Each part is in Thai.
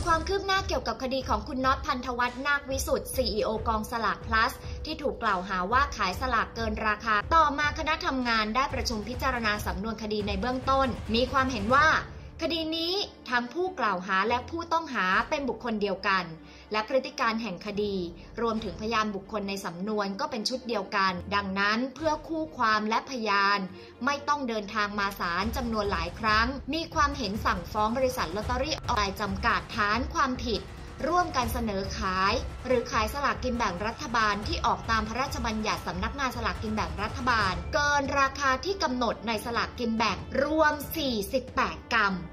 ความคืบหน้าเกี่ยวกับคดีของคุณน็อต พันธวัฒน์ นาควิสุทธิ์ CEO กองสลาก plus ที่ถูกกล่าวหาว่าขายสลากเกินราคาต่อมาคณะทำงานได้ประชุมพิจารณาสำนวนคดีในเบื้องต้นมีความเห็นว่าคดีนี้ทั้งผู้กล่าวหาและผู้ต้องหาเป็นบุคคลเดียวกันและพฤติการแห่งคดีรวมถึงพยานบุคคลในสำนวนก็เป็นชุดเดียวกันดังนั้นเพื่อคู่ความและพยานไม่ต้องเดินทางมาศาลจำนวนหลายครั้งมีความเห็นสั่งฟ้องบริษัทลอตเตอรี่ออนไลน์จำกัดฐานความผิดร่วมกันเสนอขายหรือขายสลากกินแบ่งรัฐบาลที่ออกตามพระราชบัญญัติสำนักงานสลากกินแบ่งรัฐบาลเกินราคาที่กำหนดในสลากกินแบ่งรวม48กรัม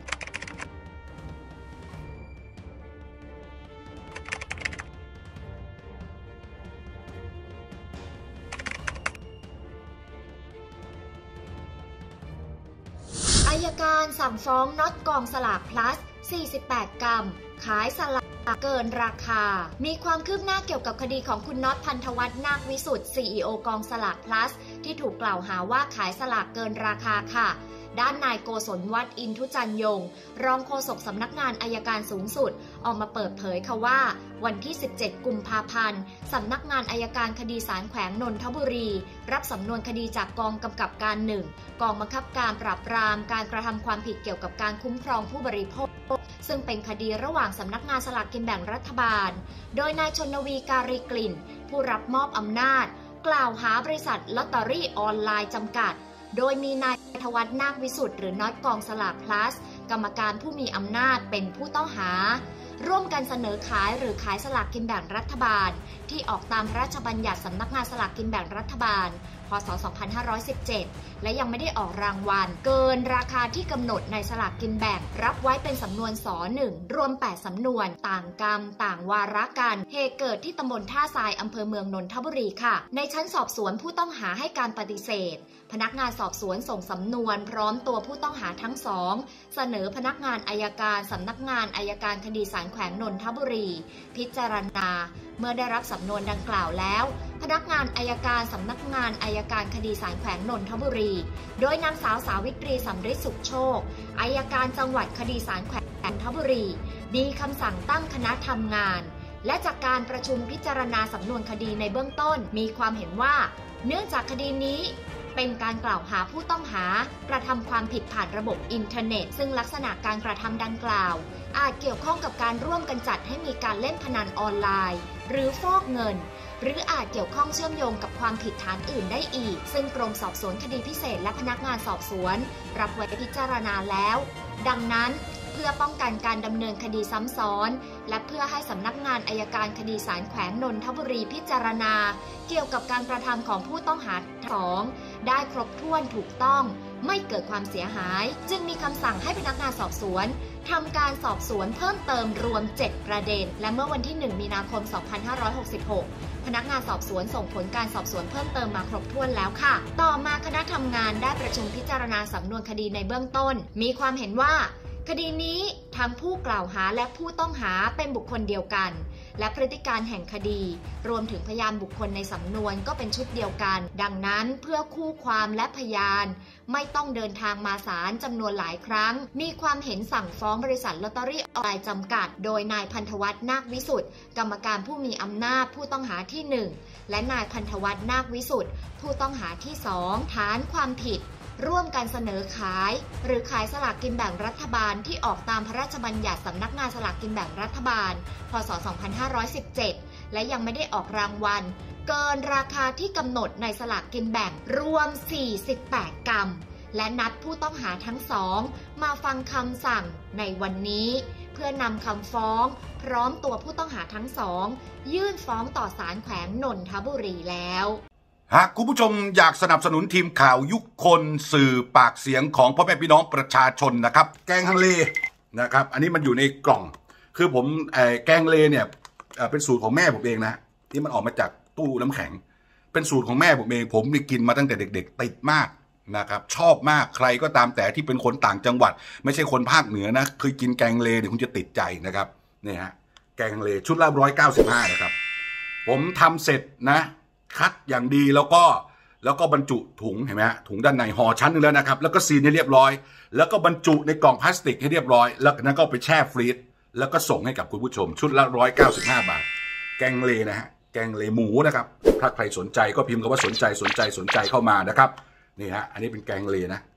อัยการสั่งฟ้องน็อตกองสลาก plus 48 กรัมขายสลากเกินราคามีความคืบหน้าเกี่ยวกับคดีของคุณน็อต พันธวัฒน์ นาควิสุทธิ์ CEO กองสลาก plus ที่ถูกกล่าวหาว่าขายสลากเกินราคาค่ะด้านนายโกศลวัฒน์ อินทุจันยงรองโฆษกสำนักงานอัยการสูงสุดออกมาเปิดเผยค่ะว่าวันที่17กุมภาพันธ์สำนักงานอัยการคดีศาลแขวงนนทบุรีรับสำนวนคดีจากกองกำกับการ1กองบังคับการปราบปรามการกระทำความผิดเกี่ยวกับการคุ้มครองผู้บริโภคซึ่งเป็นคดีระหว่างสำนักงานสลากกินแบ่งรัฐบาลโดยนายชนวีการีกลิ่นผู้รับมอบอำนาจกล่าวหาบริษัทลอตเตอรี่ออนไลน์จำกัดโดยมีนายพันธวัฒน์ นาควิสุทธิ์หรือน็อตกองสลาก plus กรรมการผู้มีอำนาจเป็นผู้ต้องหาร่วมกันเสนอขายหรือขายสลากกินแบ่งรัฐบาลที่ออกตามพระราชบัญญัติสำนักงานสลากกินแบ่งรัฐบาลพ.ศ. 2517และยังไม่ได้ออกรางวัลเกินราคาที่กำหนดในสลากกินแบ่งรับไว้เป็นสำนวนส.1 รวม8สำนวนต่างกรรมต่างวาระกันเหตุเกิดที่ตำบลท่าทรายอำเภอเมืองนนทบุรีค่ะในชั้นสอบสวนผู้ต้องหาให้การปฏิเสธพนักงานสอบสวนส่งสำนวนพร้อมตัวผู้ต้องหาทั้งสองเสนอพนักงานอัยการสำนักงานอัยการคดีศาลแขวงนนทบุรีพิจารณาเมื่อได้รับสำนวนดังกล่าวแล้วพนักงานอัยการสำนักงานอัยการคดีศาลแขวงนนทบุรีโดยนางสาวสาวิตรีสำริดสุขโชคอัยการจังหวัดคดีศาลแขวงนนทบุรีมีคำสั่งตั้งคณะทำงานและจากการประชุมพิจารณาสำนวนคดีในเบื้องต้นมีความเห็นว่าเนื่องจากคดีนี้เป็นการกล่าวหาผู้ต้องหากระทำความผิดผ่านระบบอินเทอร์เน็ตซึ่งลักษณะการกระทำดังกล่าวอาจเกี่ยวข้องกับการร่วมกันจัดให้มีการเล่นพนันออนไลน์หรือฟอกเงินหรืออาจเกี่ยวข้องเชื่อมโยงกับความผิดฐานอื่นได้อีกซึ่งกรมสอบสวนคดีพิเศษและพนักงานสอบสวนรับไว้พิจารณาแล้วดังนั้นเพื่อป้องกันการดำเนินคดีซ้ำซ้อนและเพื่อให้สำนักงานอัยการคดีศาลแขวงนนทบุรีพิจารณาเกี่ยวกับการกระทำของผู้ต้องหาสองได้ครบถ้วนถูกต้องไม่เกิดความเสียหายจึงมีคำสั่งให้พนักงานสอบสวนทำการสอบสวนเพิ่มเติมรวม7ประเด็นและเมื่อวันที่1มีนาคม2566พนักงานสอบสวนส่งผลการสอบสวนเพิ่มเติมมาครบถ้วนแล้วค่ะต่อมาคณะทำงานได้ประชุมพิจารณาสำนวนคดีในเบื้องต้นมีความเห็นว่าคดีนี้ทั้งผู้กล่าวหาและผู้ต้องหาเป็นบุคคลเดียวกันและพฤติการแห่งคดีรวมถึงพยานบุคคลในสำนวนก็เป็นชุดเดียวกันดังนั้นเพื่อคู่ความและพยานไม่ต้องเดินทางมาศาลจำนวนหลายครั้งมีความเห็นสั่งฟ้องบริษัทลอตเตอรี่ออนไลน์จำกัดโดยนายพันธวัฒน์ นาควิสุทธิ์กรรมการผู้มีอำนาจผู้ต้องหาที่1และนายพันธวัฒน์ นาควิสุทธิ์ผู้ต้องหาที่2ฐานความผิดร่วมกันเสนอขายหรือขายสลากกินแบ่งรัฐบาลที่ออกตามพระราชบัญญัติสำนักงานสลากกินแบ่งรัฐบาลพ.ศ. 2517และยังไม่ได้ออกรางวัลเกินราคาที่กำหนดในสลากกินแบ่งรวม48กรัมและนัดผู้ต้องหาทั้งสองมาฟังคำสั่งในวันนี้เพื่อนำคำฟ้องพร้อมตัวผู้ต้องหาทั้งสองยื่นฟ้องต่อศาลแขวงนนทบุรีแล้วหากคุณผู้ชมอยากสนับสนุนทีมข่าวยุคคนสื่อปากเสียงของพ่อแม่พี่น้องประชาชนนะครับแกงฮังเลนะครับอันนี้มันอยู่ในกล่องคือผมแกงเลเนี่ยเป็นสูตรของแม่ผมเองนะที่มันออกมาจากตู้น้ำแข็งเป็นสูตรของแม่ผมเองผมนี่กินมาตั้งแต่เด็กๆติดมากนะครับชอบมากใครก็ตามแต่ที่เป็นคนต่างจังหวัดไม่ใช่คนภาคเหนือนะเคยกินแกงเลเนี่ยคุณจะติดใจนะครับนี่ฮะแกงฮังเลชุดละ195นะครับผมทำเสร็จนะคัดอย่างดีแล้วก็บรรจุถุงเห็นไหมฮะถุงด้านในห่อชั้นนึงแล้วนะครับแล้วก็ซีนให้เรียบร้อยแล้วก็บรรจุในกล่องพลาสติกให้เรียบร้อยแล้วนั้นก็ไปแช่ฟรีซแล้วก็ส่งให้กับคุณผู้ชมชุดละ195 บาทแกงเลนะฮะแกงเลหมูนะครับถ้าใครสนใจก็พิมพ์คำว่าสนใจเข้ามานะครับนี่ฮะอันนี้เป็นแกงเลนะ